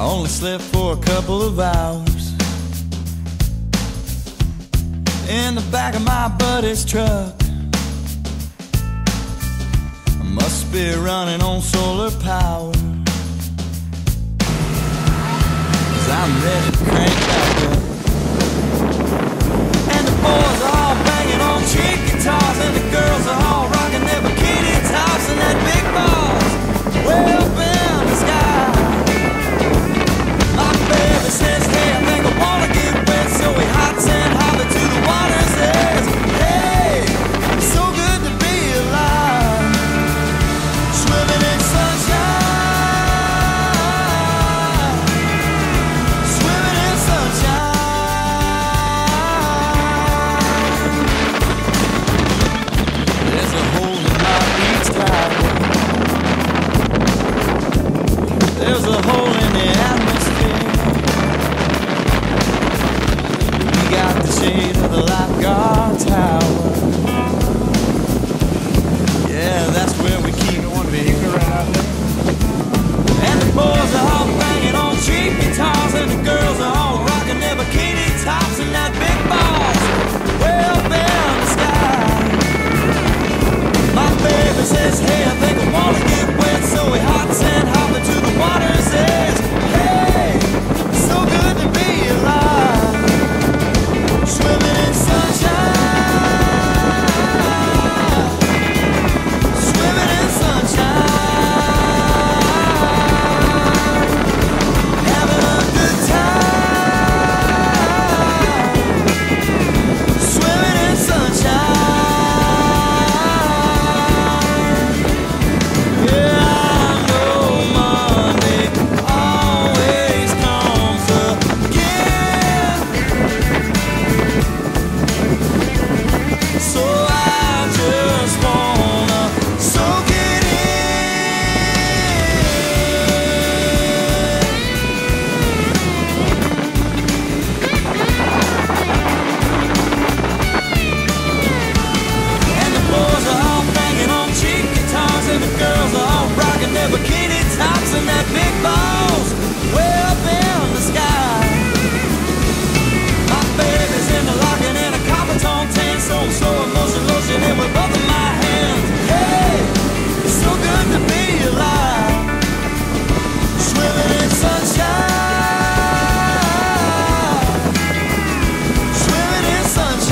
only slept for a couple of hours in the back of my buddy's truck. I must be running on solar power, 'cause I'm ready to crank back up. And the boys are all banging on cheap guitars, and the girls are all rocking their bikini tops, and that big boss way up in the sky. My baby says, hey, I think I wanna get wet, so he hops and holler to the water, says, hey, it's so good to be alive, swimming in sunshine, swimming in sunshine. There's a hole in my beach towel, there's a hole in the atmosphere. We got the shade of the lifeguard tower. Yeah, that's where we keep on being around. And the boys are all banging on cheap guitars, and the girls are all rocking their bikini tops, and that big boss way up in the sky. My baby says, hey, I think I wanna get wet, so he hops and hopping to the water and says, hey, it's so good to be alive, swimming in sunshine, swimming in sunshine, having a good time, swimming in sunshine. Bikini tops and that big balls way up in the sky. My baby's in the locking in a copper tone tan, so I'm slow motion lotioning with both of my hands. Hey, it's so good to be alive, swimming in sunshine, swimming in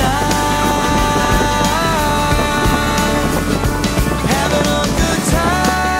sunshine, having a good time.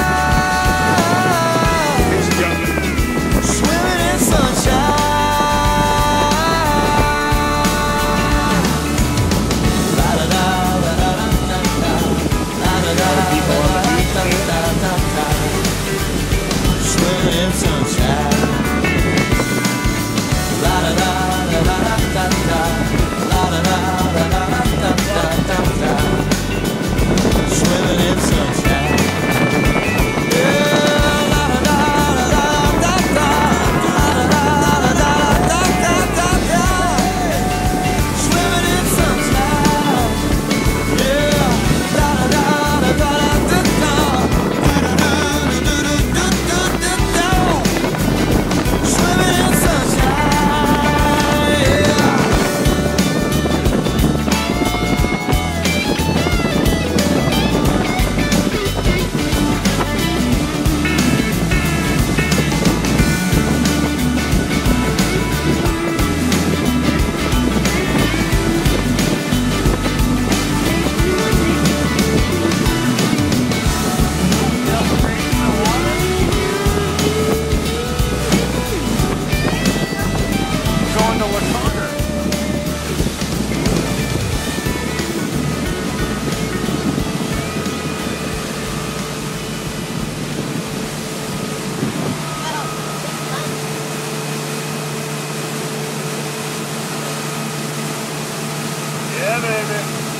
Yeah, baby.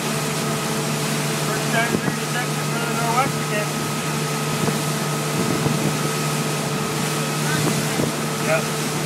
First time through the section for the Norwest again. Yep.